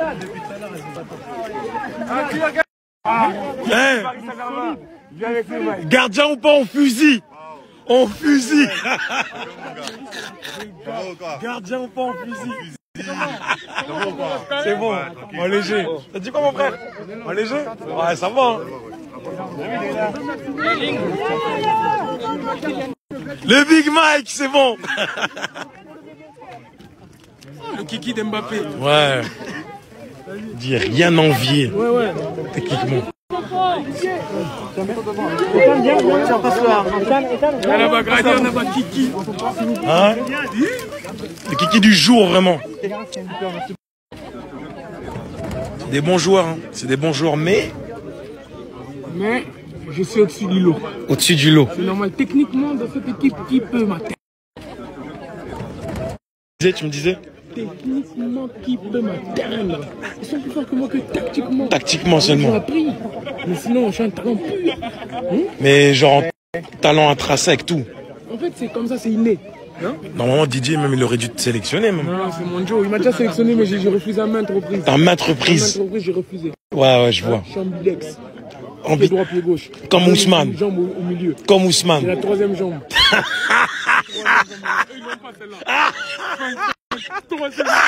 Hey. Gardien ou pas, on fusille. On fusille. Gardien ou pas, on fusille. C'est bon, en léger. T'as dit quoi mon frère? En léger? Ouais, ça va. Hein. Le Big Mike, c'est bon. Le kiki d'Mbappé. Ouais. Dis rien envier. Ouais. Techniquement. Là-bas, gradé, on n'a pas kiki. Hein? Le kiki du jour, vraiment. C'est des bons joueurs, hein. C'est des bons joueurs, mais je suis au-dessus du lot. Au-dessus du lot. C'est normal. Techniquement, dans cette équipe, qui peut m'atteindre? Tu me disais? Techniquement, qui peut m'atteindre? Ils sont plus forts que moi que tactiquement. Tactiquement seulement. J'ai appris. Mais sinon, je suis un talent pur. Mais genre, talent intrinsèque, tout. En fait, c'est comme ça, c'est inné. Non? Normalement, Didier, même, il aurait dû te sélectionner, même. Non, c'est mon Joe. Il m'a déjà sélectionné, mais j'ai refusé à maintes reprises. À maintes reprises? À maintes reprises, j'ai refusé. Ouais, je vois. Je suis ambidex. Pied droit, pied gauche. Comme Ousmane. Une jambe au milieu. Comme Ousmane. C'est la troisième jambe. Ils n'ont pas celle-là. Troisième jambe.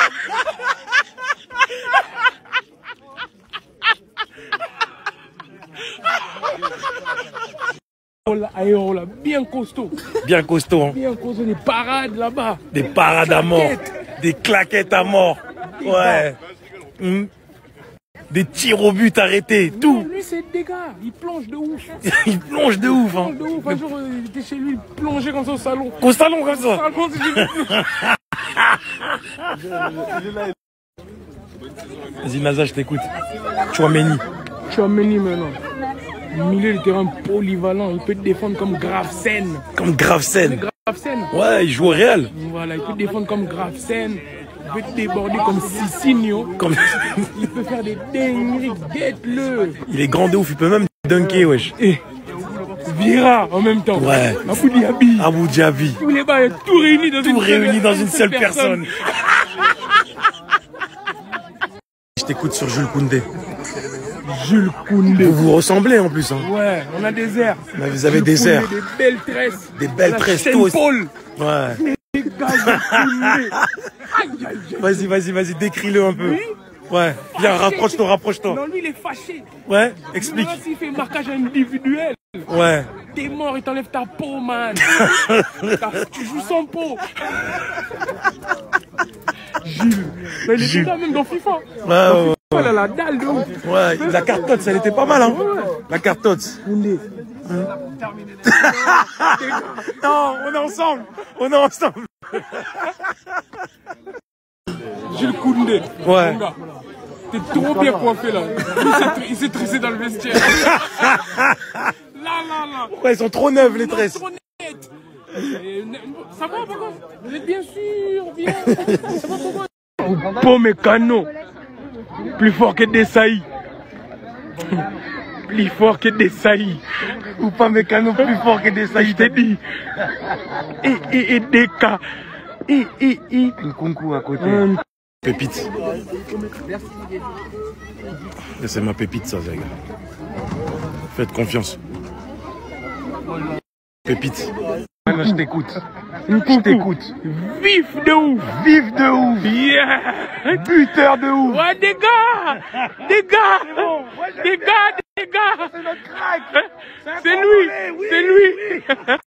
Oh là, bien costaud. Bien costaud, hein. Bien costaud, des parades là-bas. Des parades à mort. Des claquettes à mort. Ouais. Des tirs au but arrêtés, tout. Lui, c'est des gars. Il plonge de ouf. Il plonge de ouf, hein. Un jour, il était chez lui, il plongeait comme ça au salon. Au salon, comme ça. Vas-y, Naza, je t'écoute. Chouameni maintenant. Milieu de terrain polyvalent, il peut te défendre comme Gravesen. Comme Gravesen. Gravesen. Ouais, il joue au Real. Voilà, il peut te défendre comme Gravesen. Il peut te déborder comme Cicinho. Il peut faire des dingueries, guette-le. Il est grand de ouf, il peut même dunker, wesh. Et Vira en même temps. Ouais. Abu Dhabi. Tous les bas, tout réunis dans une seule personne. Je t'écoute sur Jules Koundé. Jules Koundé. Vous vous ressemblez en plus, hein. Ouais, on a des airs. Mais vous avez des airs. Des belles tresses. Des belles tresses, tous. Ouais. Vas-y, décris-le un peu. Oui. Ouais, viens, rapproche-toi. Non, lui, il est fâché. Ouais, explique. S'il fait marquage individuel. Ouais. T'es mort, il t'enlève ta peau, man. Tu joues sans peau. Gilles. Il est déjà même dans FIFA. Ouais. Il a la dalle de ouf. Ouais, la carte TOTS, elle était pas mal, hein. Ouais. La carte TOTS. Koundé. Non, on est ensemble. Jules Koundé. Ouais. T'es trop bien coiffé là. Il s'est tressé dans le vestiaire. Là. Ouais, ils sont trop neufs les tresses. Trop nettes. Ça va, par contre? Vous êtes bien sûr, bien. Ça va comment? Upamecano. Plus fort que Desailly. Plus fort que Desailly. Upamecano plus fort que Desailly, je t'ai dit. Et Deka. Nkunku à côté. Pépite. C'est ma pépite, ça, les gars. Faites confiance. Pépite. Maintenant, je t'écoute. Vif de ouf. Yeah. Buteur de ouf. Ouais, des gars. C'est notre crack. C'est lui.